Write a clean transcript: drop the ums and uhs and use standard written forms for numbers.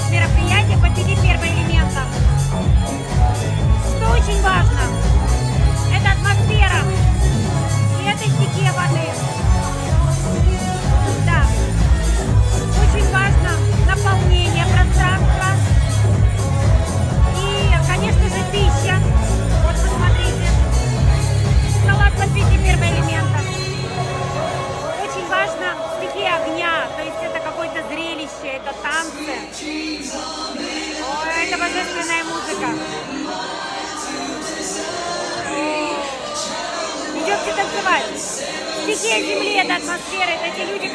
мероприятие по 5 первоэлементам. Что очень важно, это атмосфера, и это стихия воды. Да. Очень важно наполнение пространства и, конечно же, пища. Вот посмотрите, салат по 5 первоэлементам. Очень важно стихия огня, то есть это какое-то зрелище, это танцы. Ой, это божественная музыка. Идемте танцевать. Стихия земли, это атмосфера, это те люди,